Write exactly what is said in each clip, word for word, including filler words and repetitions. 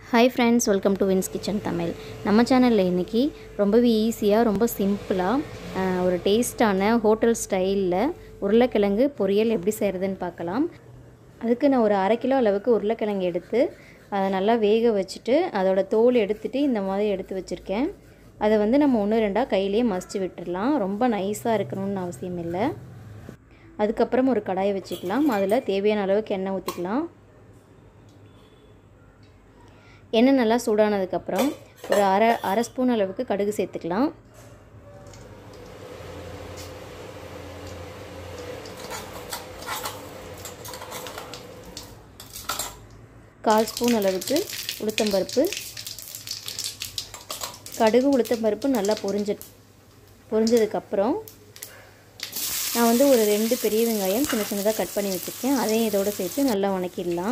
Hi friends, welcome to Wins Kitchen Tamil. நம்ம சேனல்ல இன்னைக்கு ரொம்பவே ஈஸியா ரொம்ப சிம்பிளா ஒரு டேஸ்டான ஹோட்டல் ஸ்டைல்ல உருளைக்கிழங்கு பொரியல் எப்படி செய்யறதுன்னு பார்க்கலாம். அதுக்கு நான் ஒரு அரை கிலோ அளவுக்கு உருளைக்கிழங்கு எடுத்து அதை நல்லா வேக வச்சிட்டு அதோட தோல் எடுத்துட்டு இந்த மாதிரி எடுத்து வச்சிருக்கேன். அதை வந்து நம்ம ஒன்று ரெண்டா கையிலே மசிச்சு விட்டுறலாம். ரொம்ப நைஸா இருக்கணும்னு அவசியம் இல்லை. அதுக்கு அப்புறம் ஒரு கடாயை வச்சுக்கலாம். அதில் தேவையான அளவுக்கு எண்ணெய் ஊற்றிக்கலாம். எண்ணெய் நல்லா சூடானதுக்கப்புறம் ஒரு அரை அரை ஸ்பூன் அளவுக்கு கடுகு சேர்த்துக்கலாம். கால் ஸ்பூன் அளவுக்கு உளுத்தம்பருப்பு. கடுகு உளுத்தம்பருப்பு நல்லா பொரிஞ்ச பொரிஞ்சதுக்கப்புறம் நான் வந்து ஒரு ரெண்டு பெரிய வெங்காயம் சின்ன சின்னதாக கட் பண்ணி வச்சுருக்கேன். அதையும் இதோடு சேர்த்து நல்லா வணக்கிடலாம்.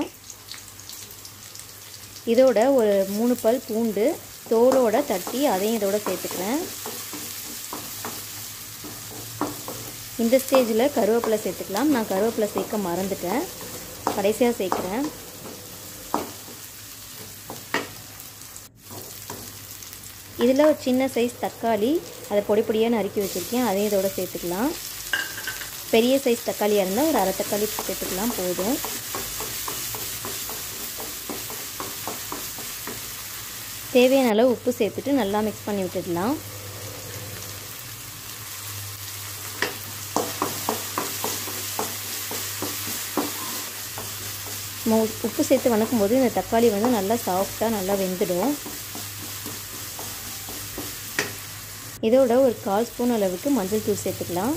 இதோட ஒரு மூணு பல் பூண்டு தோலோட தட்டி அதையும் இதோட சேர்த்துக்கிறேன். இந்த ஸ்டேஜில் கருவேப்பிலை சேர்த்துக்கலாம். நான் கருவேப்பிலை சேர்க்க மறந்துட்டேன், கடைசியாக சேர்க்குறேன். இதில் ஒரு சின்ன சைஸ் தக்காளி அதை பொடி பொடியாக நறுக்கி வச்சுருக்கேன், அதையும் இதோட சேர்த்துக்கலாம். பெரிய சைஸ் தக்காளியாக இருந்தால் ஒரு அரை தக்காளி சேர்த்துக்கலாம் போதும். தேவையான அளவு உப்பு சேர்த்துட்டு நல்லா மிக்ஸ் பண்ணி விட்டுடலாம். உப்பு சேர்த்து வணக்கும் போது இந்த தக்காளி வந்து நல்லா சாஃப்டாக நல்லா வெந்துடும். இதோட ஒரு கால் ஸ்பூன் அளவுக்கு மஞ்சள் தூள் சேர்த்துக்கலாம்.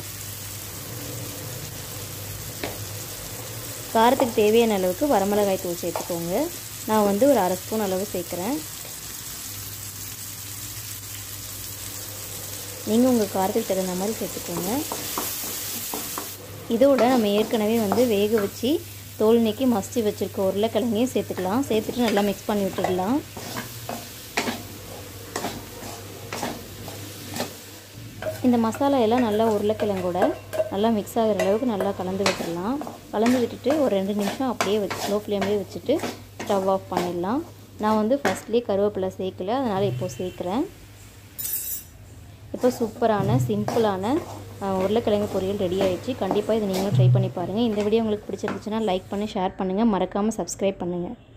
காரத்துக்கு தேவையான அளவுக்கு வரமிளகாய் தூள் சேர்த்துக்கோங்க. நான் வந்து ஒரு அரை ஸ்பூன் அளவு சேர்க்குறேன். நீங்கள் உங்கள் காரத்துக்கு தகுந்த மாதிரி சேர்த்துக்கோங்க. இதோட நம்ம ஏற்கனவே வந்து வேக வச்சு தோல் நீக்கி மசிச்சு வச்சுருக்க உருளைக்கிழங்கையும் சேர்த்துக்கலாம். சேர்த்துட்டு நல்லா மிக்ஸ் பண்ணி விட்டுடலாம். இந்த மசாலா எல்லாம் நல்லா உருளைக்கிழங்கோட நல்லா மிக்ஸ் ஆகிற அளவுக்கு நல்லா கலந்து விட்டுடலாம். கலந்து விட்டுட்டு ஒரு ரெண்டு நிமிஷம் அப்படியே வச்சு ஸ்லோ ஃப்ளேம்லேயே வச்சுட்டு ஸ்டவ் ஆஃப் பண்ணிடலாம். நான் வந்து ஃபஸ்ட்லேயே கருவேப்பிலை சேர்க்கல, அதனால் இப்போது சேர்க்குறேன். இப்போ சூப்பரான சிம்பிளான உருளைக்கிழங்கு பொரியல் ரெடி ஆகிடுச்சு. கண்டிப்பாக இதை நீங்களும் ட்ரை பண்ணி பாருங்கள். இந்த வீடியோ உங்களுக்கு பிடிச்சிருந்துச்சுன்னா லைக் பண்ணி ஷேர் பண்ணுங்கள். மறக்காமல் சப்ஸ்கிரைப் பண்ணுங்கள்.